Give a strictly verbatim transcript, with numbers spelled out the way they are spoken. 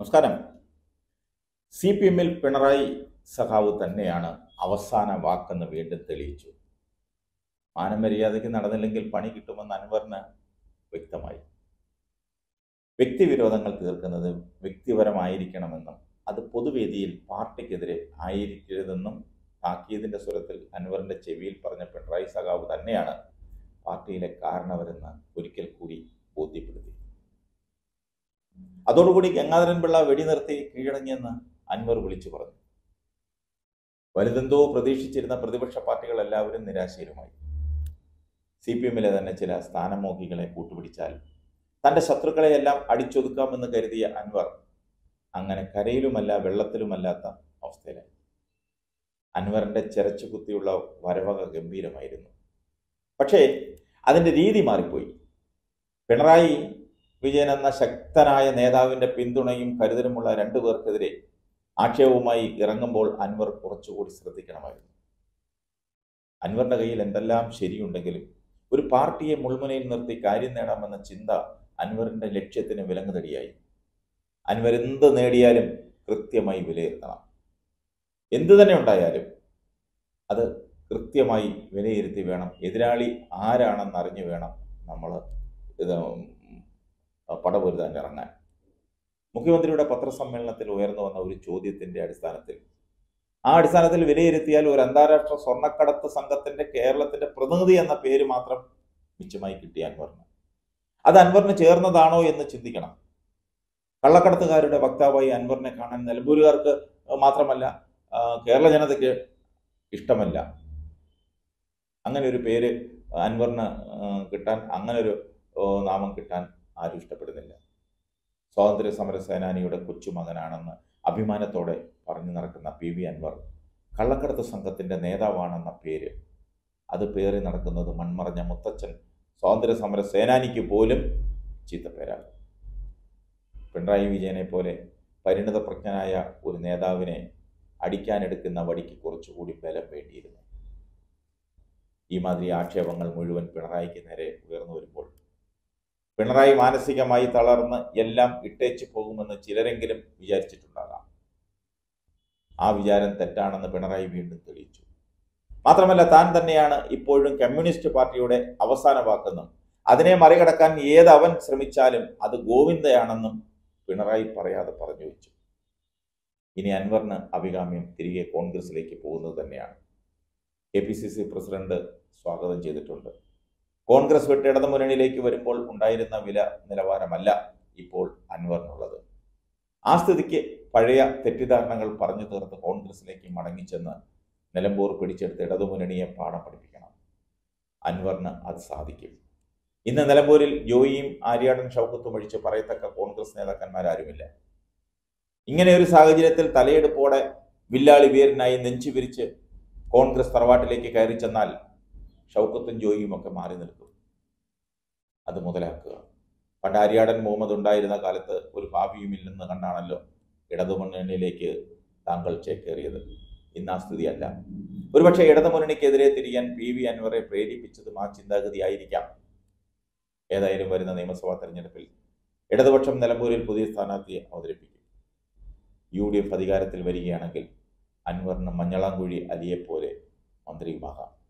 നമസ്കാരം. C P എമ്മിൽ പിണറായി സഖാവ് തന്നെയാണ് അവസാന വാക്കെന്ന് വീണ്ടും തെളിയിച്ചു. മാനമര്യാദയ്ക്ക് നടന്നില്ലെങ്കിൽ പണി കിട്ടുമെന്ന് അൻവറിന് വ്യക്തമായി. വ്യക്തിവിരോധങ്ങൾ തീർക്കുന്നത് വ്യക്തിപരമായിരിക്കണമെന്നും അത് പൊതുവേദിയിൽ പാർട്ടിക്കെതിരെ ആയിരിക്കരുതെന്നും താക്കീതിന്റെ സ്വരത്തിൽ അൻവറിന്റെ ചെവിയിൽ പറഞ്ഞ പിണറായി സഖാവ് തന്നെയാണ് പാർട്ടിയിലെ കാരണവരെന്ന് ഒരിക്കൽ കൂടി ബോധ്യപ്പെടുത്തി. അതോടുകൂടി ഗംഗാധരൻ പിള്ള വെടിനിർത്തി കീഴടങ്ങിയെന്ന് അൻവർ വിളിച്ചു പറഞ്ഞു. വലുതെന്തോ പ്രതീക്ഷിച്ചിരുന്ന പ്രതിപക്ഷ പാർട്ടികൾ എല്ലാവരും നിരാശയിലുമായി. സി പി എമ്മിലെ തന്നെ ചില സ്ഥാനമോഹികളെ കൂട്ടുപിടിച്ചാൽ തൻ്റെ ശത്രുക്കളെയെല്ലാം അടിച്ചൊതുക്കാമെന്ന് കരുതിയ അൻവർ അങ്ങനെ കരയിലുമല്ല വെള്ളത്തിലുമല്ലാത്ത അവസ്ഥയിലായി. അൻവറിന്റെ ചെരച്ചു കുത്തിയുള്ള വരവക ഗംഭീരമായിരുന്നു. പക്ഷേ അതിൻ്റെ രീതി മാറിപ്പോയി. പിണറായി വിജയൻ എന്ന ശക്തനായ നേതാവിൻ്റെ പിന്തുണയും കരുതലുമുള്ള രണ്ടു പേർക്കെതിരെ ആക്ഷേപവുമായി ഇറങ്ങുമ്പോൾ അൻവർ കുറച്ചുകൂടി ശ്രദ്ധിക്കണമായിരുന്നു. അൻവറിന്റെ കയ്യിൽ എന്തെല്ലാം ശരിയുണ്ടെങ്കിലും ഒരു പാർട്ടിയെ മുൾമുനയിൽ നിർത്തി കാര്യം നേടാമെന്ന ചിന്ത അൻവറിന്റെ ലക്ഷ്യത്തിന് വിലങ്ങുതടിയായി. അൻവർ എന്ത് നേടിയാലും കൃത്യമായി വിലയിരുത്തണം. എന്തു തന്നെ ഉണ്ടായാലും അത് കൃത്യമായി വിലയിരുത്തി വേണം. എതിരാളി ആരാണെന്ന് അറിഞ്ഞു വേണം നമ്മൾ ഇത് പടപൊരുതാൻ ഇറങ്ങാൻ. മുഖ്യമന്ത്രിയുടെ പത്രസമ്മേളനത്തിൽ ഉയർന്നു വന്ന ഒരു ചോദ്യത്തിന്റെ അടിസ്ഥാനത്തിൽ ആ അടിസ്ഥാനത്തിൽ വിലയിരുത്തിയാൽ ഒരു അന്താരാഷ്ട്ര സ്വർണ്ണക്കടത്ത് സംഘത്തിന്റെ കേരളത്തിന്റെ പ്രതിനിധി എന്ന പേര് മാത്രം മിച്ചമായി കിട്ടിയ അൻവറിന് അത് അൻവറിന് ചേർന്നതാണോ എന്ന് ചിന്തിക്കണം. കള്ളക്കടത്തുകാരുടെ വക്താവായി അൻവറിനെ കാണാൻ നിലമ്പൂരുകാർക്ക് മാത്രമല്ല കേരള ജനതയ്ക്ക് ഇഷ്ടമല്ല. അങ്ങനെ ഒരു പേര് അൻവറിന് കിട്ടാൻ, അങ്ങനെ ഒരു നാമം കിട്ടാൻ ആരും ഇഷ്ടപ്പെടുന്നില്ല. സ്വാതന്ത്ര്യ സമര സേനാനിയുടെ കൊച്ചുമകനാണെന്ന് അഭിമാനത്തോടെ പറഞ്ഞു നടക്കുന്ന പി വി അൻവർ കള്ളക്കടത്ത് സംഘത്തിന്റെ നേതാവാണെന്ന പേര് അത് പേറി നടക്കുന്നത് മൺമറഞ്ഞ മുത്തച്ഛൻ സ്വാതന്ത്ര്യ സമര സേനാനിക്ക് പോലും ചീത്തപ്പേരാകും. പിണറായി വിജയനെ പോലെ പരിണിതപ്രജ്ഞനായ ഒരു നേതാവിനെ അടിക്കാനെടുക്കുന്ന വടിക്ക് കുറച്ചുകൂടി ബലം വേണ്ടിയിരുന്നു. ഈ മാതിരി ആക്ഷേപങ്ങൾ മുഴുവൻ പിണറായിക്ക് നേരെ ഉയർന്നു വരുമ്പോൾ പിണറായി മാനസികമായി തളർന്ന് എല്ലാം ഇട്ടേച്ചു പോകുമെന്ന് ചിലരെങ്കിലും വിചാരിച്ചിട്ടുണ്ടാകാം. ആ വിചാരം തെറ്റാണെന്ന് പിണറായി വീണ്ടും തെളിയിച്ചു. മാത്രമല്ല, താൻ തന്നെയാണ് ഇപ്പോഴും കമ്മ്യൂണിസ്റ്റ് പാർട്ടിയുടെ അവസാന വാക്കെന്നും അതിനെ മറികടക്കാൻ ഏതവൻ ശ്രമിച്ചാലും അത് ഗോവിന്ദയാണെന്നും പിണറായി പറയാതെ പറഞ്ഞു വെച്ചു. ഇനി അൻവറിന് അഭികാമ്യം തിരികെ കോൺഗ്രസിലേക്ക് പോകുന്നത് തന്നെയാണ്. K P C C president സ്വാഗതം ചെയ്തിട്ടുണ്ട്. കോൺഗ്രസ് വിട്ട് ഇടതുമുന്നണിയിലേക്ക് വരുമ്പോൾ ഉണ്ടായിരുന്ന വില നിലവാരമല്ല ഇപ്പോൾ അൻവറിനുള്ളത്. ആ സ്ഥിതിക്ക് പഴയ തെറ്റിദ്ധാരണകൾ പറഞ്ഞു തീർത്ത് കോൺഗ്രസിലേക്ക് മടങ്ങിച്ചെന്ന് നിലമ്പൂർ പിടിച്ചെടുത്ത് ഇടതുമുന്നണിയെ പാഠം പഠിപ്പിക്കണം. അൻവറിന് അത് സാധിക്കും. ഇന്ന് നിലമ്പൂരിൽ ജോയിയും ആര്യാടൻ ഷൗക്കത്തും ഒഴിച്ച് പറയത്തക്ക കോൺഗ്രസ് നേതാക്കന്മാരാരുമില്ല. ഇങ്ങനെ ഒരു സാഹചര്യത്തിൽ തലയെടുപ്പോടെ വില്ലാളി വീരനായി നെഞ്ചു വിരിച്ച് കോൺഗ്രസ് തറവാട്ടിലേക്ക് കയറി ചെന്നാൽ ഷൗക്കത്തും ജോയിയും ഒക്കെ മാറി നിൽക്കും. അത് മുതലാക്കുക. പണ്ട് ആര്യാടൻ മുഹമ്മദ് ഉണ്ടായിരുന്ന കാലത്ത് ഒരു ഭാവിയുമില്ലെന്ന് കണ്ടാണല്ലോ ഇടതുമുന്നണിയിലേക്ക് താങ്കൾ ചേക്കേറിയത്. ഇന്ന് ആ സ്ഥിതിയല്ല. ഒരുപക്ഷെ ഇടതുമുന്നണിക്കെതിരെ തിരിയാൻ പി വി അൻവറെ പ്രേരിപ്പിച്ചതും ആ ചിന്താഗതി ആയിരിക്കാം. ഏതായാലും വരുന്ന നിയമസഭാ തെരഞ്ഞെടുപ്പിൽ ഇടതുപക്ഷം നിലമ്പൂരിൽ പുതിയ സ്ഥാനാർത്ഥിയെ അവതരിപ്പിക്കും. യു ഡി എഫ് അധികാരത്തിൽ വരികയാണെങ്കിൽ അൻവറിന് മഞ്ഞളാംകുഴി അലിയെപ്പോലെ മന്ത്രിയുമാകാം.